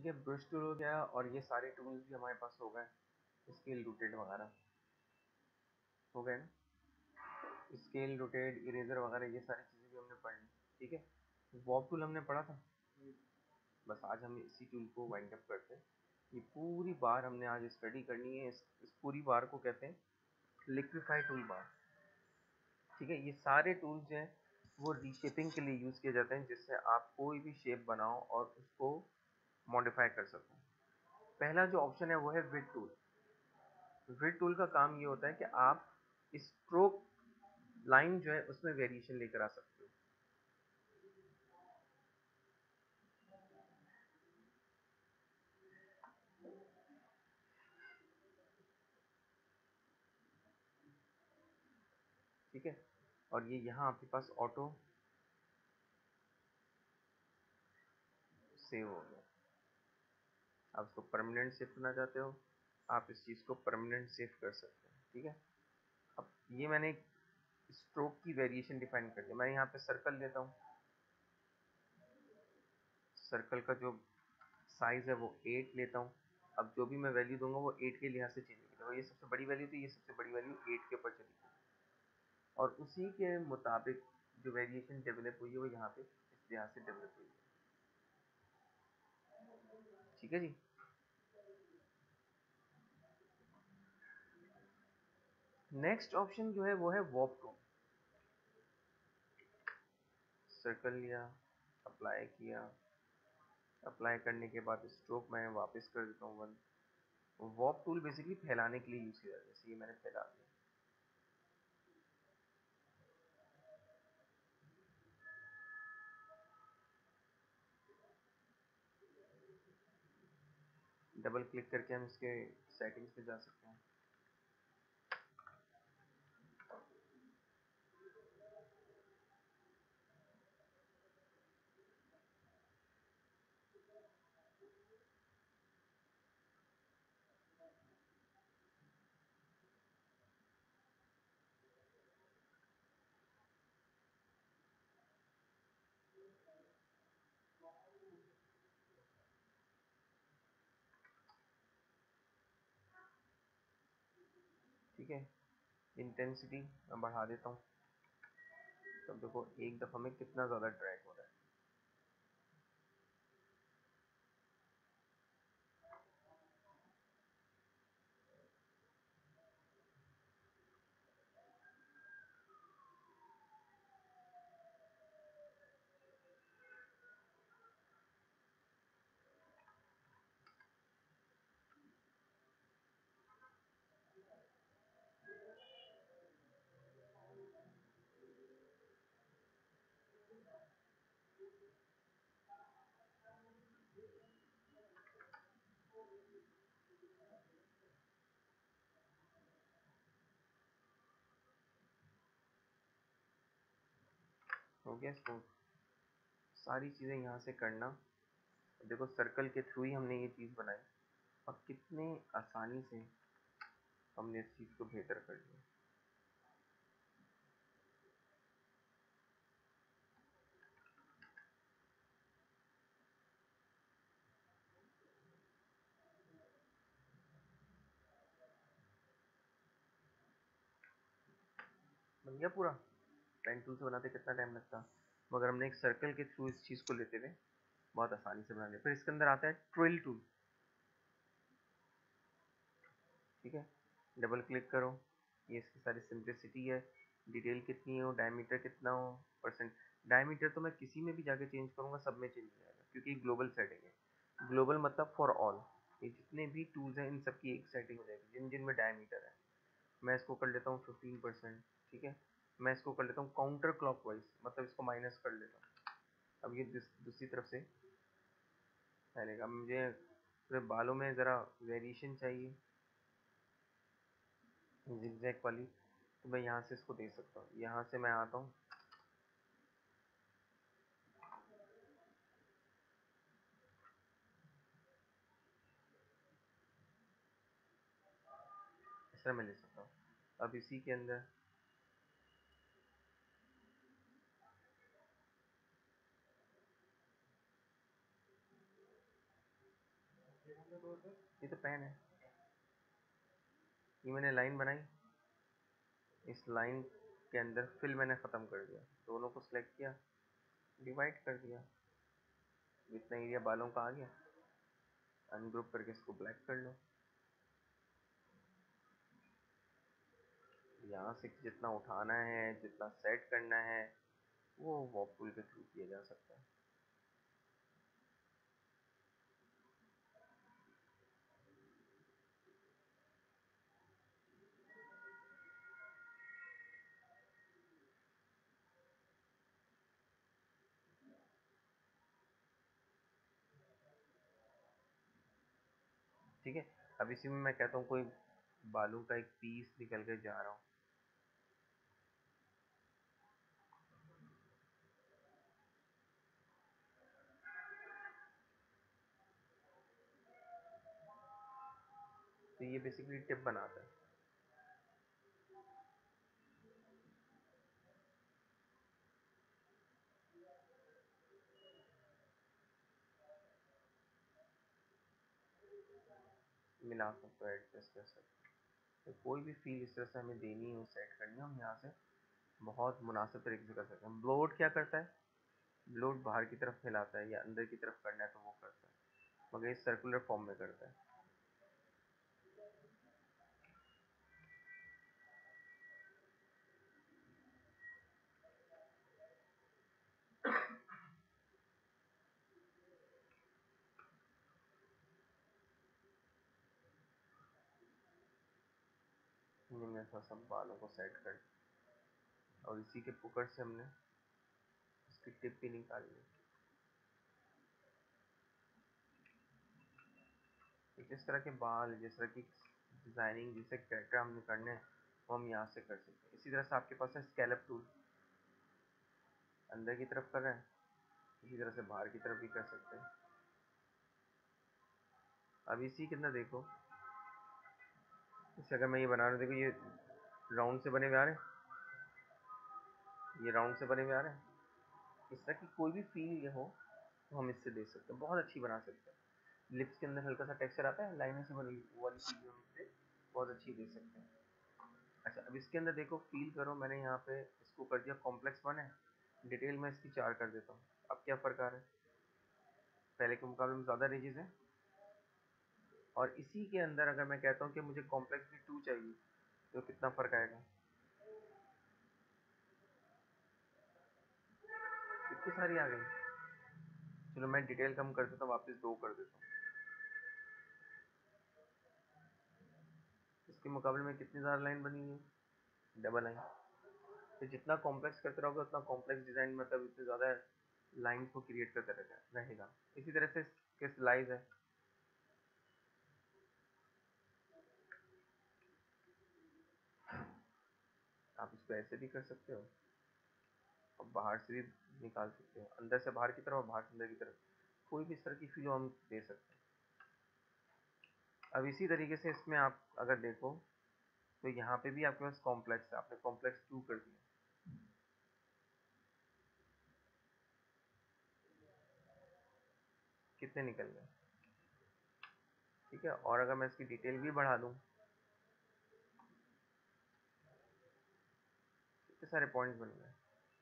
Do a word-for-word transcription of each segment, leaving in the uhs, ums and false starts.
ठीक है, brush tool हो गया और ये सारे टूल्स भी हमारे पास हो गए, स्केल रोटेट वगैरह हो गए ना, स्केल रोटेट इरेजर वगैरह ये सारी चीज़ें भी हमने पढ़ ली। ठीक है, वॉप टूल हमने पढ़ा था, बस आज हम इसी टूल को वाइंड अप करते हैं। ये पूरी बार हमने आज स्टडी करनी है, इस, इस पूरी बार को कहते हैं लिक्विफाई टूल बार। ठीक है, ये सारे टूल्स जो हैं वो रीशेपिंग के लिए यूज़ किए जाते हैं, जिससे आप कोई भी शेप बनाओ और उसको मॉडिफाई कर सको। पहला जो ऑप्शन है वो है विड टूल। विड टूल का काम ये होता है कि आप स्ट्रोक लाइन जो है उसमें वेरिएशन लेकर आ सकते हो। ठीक है, और ये यहाँ आपके पास ऑटो सेव हो गया। आप इसको परमानेंट सेव करना चाहते हो, आप इस चीज़ को परमानेंट सेव कर सकते हैं। ठीक है, अब ये मैंने एक स्ट्रोक की वेरिएशन डिफाइन कर दिया। मैं यहाँ पे सर्कल लेता हूँ, सर्कल का जो साइज है वो एट लेता हूँ। अब जो भी मैं वैल्यू दूंगा वो एट के लिहाज से चेंज होगी। ये सबसे बड़ी वैल्यू थी, ये सबसे बड़ी वैल्यू एट के ऊपर चली गई, और उसी के मुताबिक जो वेरिएशन डेवलप हुई है वो यहाँ पे इस लिहाज से डेवलप हुई है। ठीक है जी, नेक्स्ट ऑप्शन जो है वो है वॉप टूल। सर्कल लिया, अप्लाई किया, अप्लाई करने के बाद स्ट्रोक मैं वापस कर देता हूँ वन। वॉप टूल बेसिकली फैलाने के लिए यूज किया जाता है, जैसे ये मैंने फैला दिया। डबल क्लिक करके हम इसके सेटिंग्स पे जा सकते हैं। ठीक है, इंटेंसिटी मैं बढ़ा देता हूँ, तब देखो एक दफ़ा में कितना ज़्यादा ड्रैग हो रहा है। हो गया स्मूथ। सारी चीज़ें यहाँ से करना, देखो सर्कल के थ्रू ही हमने ये चीज़ बनाई, और कितने आसानी से हमने इस चीज़ को बेहतर कर लिया। बन गया पूरा। पेन टूल से बनाते कितना टाइम लगता, मगर हमने एक सर्कल के थ्रू इस चीज़ को लेते हुए बहुत आसानी से बना लिया। फिर इसके अंदर आता है ट्विल टूल। ठीक है, डबल क्लिक करो, ये इसकी सारी सिंप्लिसिटी है, डिटेल कितनी हो, डायमीटर कितना हो, परसेंट। डायमीटर तो मैं किसी में भी जाके चेंज करूँगा, सब में चेंज हो जाएगा, क्योंकि ग्लोबल सेटिंग है। ग्लोबल मतलब फॉर ऑल, ये जितने भी टूल्स हैं इन सब की एक सेटिंग हो जाएगी जिन जिन में डायमीटर है। मैं इसको कर लेता हूँ फिफ्टीन परसेंट। ठीक है, मैं इसको कर लेता हूँ काउंटर क्लॉकवाइज, मतलब इसको माइनस कर लेता हूँ। अब ये दूसरी तरफ से फैलेगा। मुझे पूरे बालों में ज़रा वेरिएशन चाहिए, जिगजैग वाली, तो मैं यहाँ से इसको दे सकता हूँ। यहाँ से मैं आता हूँ, इस तरह मैं ले सकता हूँ। अब इसी के अंदर ये तो पेन है, ये मैंने लाइन बनाई, इस लाइन के अंदर फिल मैंने ख़त्म कर दिया, दोनों को सिलेक्ट किया, डिवाइड कर दिया, जितना एरिया बालों का आ गया, अनग्रुप करके इसको ब्लैक कर लो। यहाँ से जितना उठाना है, जितना सेट करना है, वो वॉक टूल के थ्रू किया जा सकता है। ठीक है, अब इसी में मैं कहता हूँ कोई बालों का एक पीस निकल के जा रहा हूँ, तो ये बेसिकली टिप बनाता है। मिला सकते हो, एडजस्ट कर सकते हो, तो कोई भी फील इस तरह से हमें देनी हो, सेट करनी हो, हम यहाँ से बहुत मुनासिब तरीके से कर सकते हैं। ब्लोअआउट क्या करता है, ब्लोअआउट बाहर की तरफ फैलाता है, या अंदर की तरफ करना है तो वो करता है, मगर इस सर्कुलर फॉर्म में करता है। हमने थोड़ा सा बालों को सेट कर, और इसी के पुकर से हमने इसकी टिप भी निकाल ली। तो जिस तरह के बाल, जिस तरह की डिज़ाइनिंग, जिसे कैरेक्टर हमने करने हैं, वो हम यहाँ से कर सकते हैं। इसी तरह से आपके पास है स्केलप टूल, अंदर की तरफ कर रहे हैं, इसी तरह से बाहर की तरफ भी कर सकते हैं। अब इसी के अंदर देखो, जैसे अगर मैं ये बना रहा हूँ, देखो ये राउंड से बने हुए आ रहे हैं, ये राउंड से बने हुए आ रहे हैं, इस तरह की कोई भी फील ये हो तो हम इससे दे सकते हैं, बहुत अच्छी बना सकते हैं। लिप्स के अंदर हल्का सा टेक्सचर आता है, लाइनों से बनी वो वाली फील हम इससे बहुत अच्छी दे सकते हैं। अच्छा, अब इसके अंदर देखो, फील करो, मैंने यहाँ पे इसको कर दिया कॉम्प्लेक्स वन है, डिटेल में इसकी चार कर देता हूँ। अब क्या फ़र्क आ रहा है, पहले के मुकाबले में ज़्यादा रेंजेस हैं। और इसी के अंदर अगर मैं कहता हूँ कि मुझे कॉम्प्लेक्स भी टू चाहिए, तो कितना फ़र्क आएगा, कितनी सारी आ गई। चलो मैं डिटेल कम कर देता हूँ, वापस दो कर देता हूँ, इसके मुकाबले में कितनी ज़्यादा लाइन बनी है, डबल लाइन। तो जितना कॉम्प्लेक्स करते रहोगे उतना कॉम्प्लेक्स डिज़ाइन, मतलब इतने ज़्यादा लाइन को क्रिएट करते रहेगा रहेगा। इसी तरह से क्रिस्टलाइज है, आप इसको ऐसे भी कर सकते हो, और बाहर से भी निकाल सकते हो, अंदर से बाहर की तरफ और बाहर से अंदर की तरफ, कोई भी इस तरह की फील हम दे सकते हैं। अब इसी तरीके से इसमें आप अगर देखो, तो यहाँ पे भी आपके पास कॉम्प्लेक्स है, आपने कॉम्प्लेक्स टू कर दिया, कितने निकल गए। ठीक है, और अगर मैं इसकी डिटेल भी बढ़ा दूँ, कितने सारे पॉइंट्स बन गए।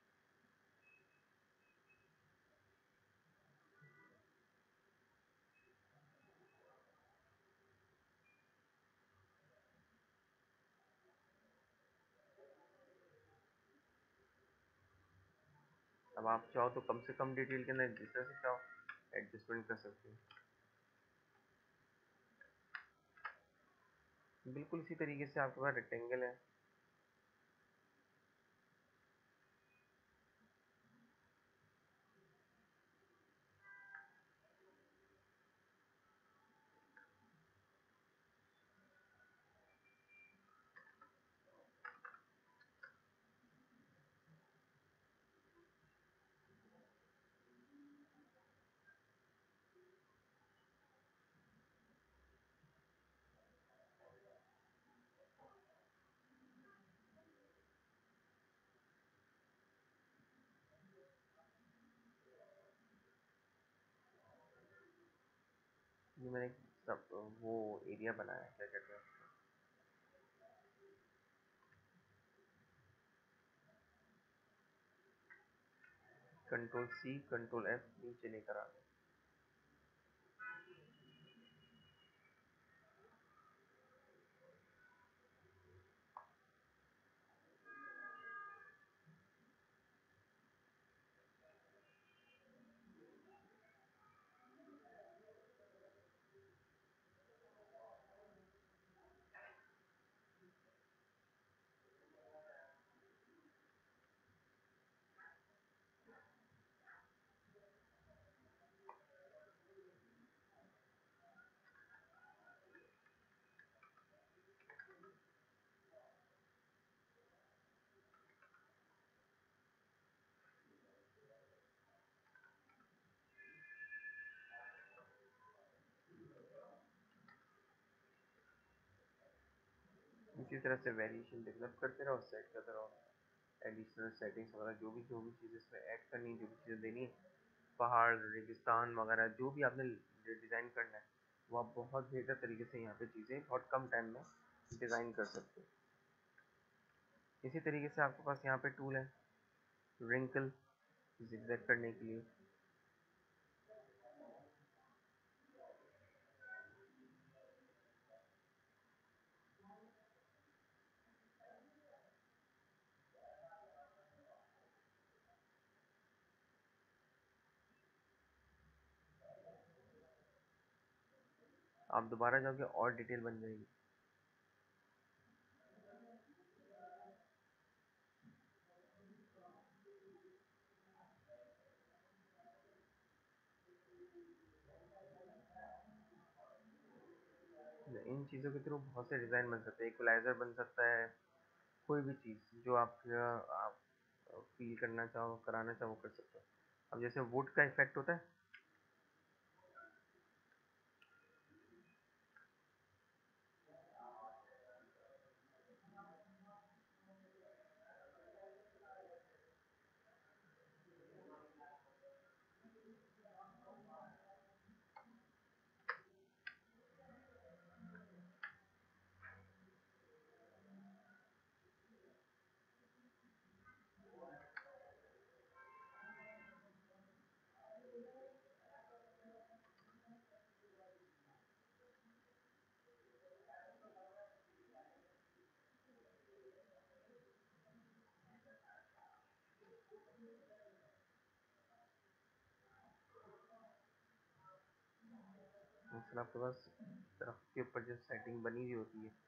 अब आप चाहो तो कम से कम डिटेल के अंदर जिस तरह से चाहो एडजस्टमेंट कर सकते हो, बिल्कुल इसी तरीके से आपके पास रेक्टेंगल है। ये मैंने सब वो एरिया बनाया है, क्या कहते हैं, कंट्रोल सी कंट्रोल एफ नीचे लेकर आ गए। इसी तरह से वेरिएशन डेवलप करते रहो, सेट करते रहो, एडिशनल सेटिंग्स वगैरह जो भी जो भी चीज़ इसमें ऐड करनी है, जो भी चीज़ें देनी है, पहाड़ रेगिस्तान वगैरह जो भी आपने डिज़ाइन करना है, वो आप बहुत बेहतर तरीके से यहाँ पे चीज़ें बहुत कम टाइम में डिज़ाइन कर सकते हो। इसी तरीके से आपके पास यहाँ पे टूल है रिंकल जिगजैग करने के लिए। आप दोबारा जाओगे और डिटेल बन जाएगी। इन चीज़ों के थ्रू बहुत से डिज़ाइन बन सकते हैं, इक्वलाइजर बन सकता है, कोई भी चीज़ जो आप आप फील करना चाहो, कराना चाहो, कर सकते हो। अब जैसे वुड का इफेक्ट होता है, फिर आपके पास दरख्त के ऊपर जो सेटिंग बनी हुई होती है,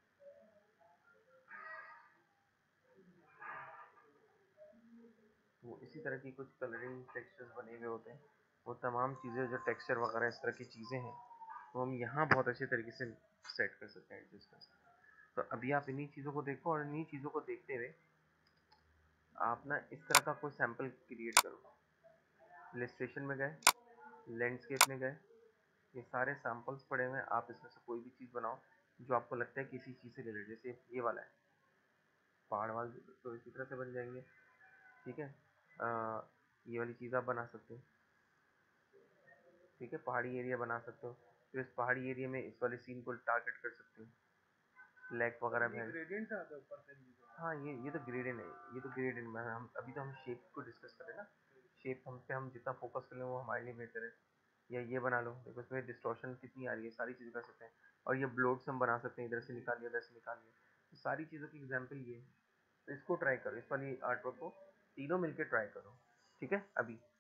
वो इसी तरह की कुछ कलरिंग टेक्सचर्स बने हुए होते हैं। वो तमाम चीज़ें जो टेक्सचर वगैरह इस तरह की चीज़ें हैं, वो हम यहाँ बहुत अच्छे तरीके से सेट कर सकते हैं, एडजस्ट कर सकते हैं। तो अभी आप इन्हीं चीज़ों को देखो और इन्हीं चीज़ों को देखते हुए आप ना इस तरह का कोई सैंपल क्रिएट करो। इलस्ट्रेशन में गए, लैंडस्केप में गए, ये सारे सैंपल्स पड़े हुए हैं, आप इसमें से कोई भी चीज़ बनाओ जो आपको लगता है किसी चीज़ से रिलेटेड। जैसे ये वाला है पहाड़ वाला, तो इसी तरह से बन जाएंगे, ठीक है। आ, ये वाली चीज़ आप बना सकते हो, ठीक है, पहाड़ी एरिया बना सकते हो। फिर इस पहाड़ी एरिया में इस वाले सीन को टारगेट कर सकते हो, लेक वगैरह में। ग्रेडियंट आता है ऊपर से। हाँ, ये ये तो ग्रेडियंट है, ये तो ग्रेडियंट में हम अभी तो हम शेप को डिस्कस करें ना। शेप हम पे हम जितना फोकस कर लें वो हमारे लिए बेहतर है। या ये बना लो, देखो इसमें डिस्टॉर्शन कितनी आ रही है, सारी चीज़ें कर सकते हैं। और ये ब्लोड्स हम बना सकते हैं, इधर से निकालिए, उधर से निकालिए, तो सारी चीज़ों की एग्जाम्पल ये है। तो इसको ट्राई करो, इस वाली आर्ट वर्क को तीनों मिलकर ट्राई करो, ठीक है। अभी